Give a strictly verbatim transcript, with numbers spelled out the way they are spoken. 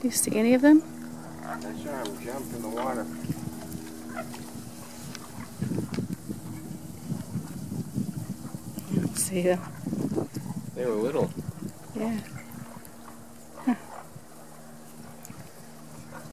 You see any of them? I saw him jump in the water. I don't see them. They were little. Yeah.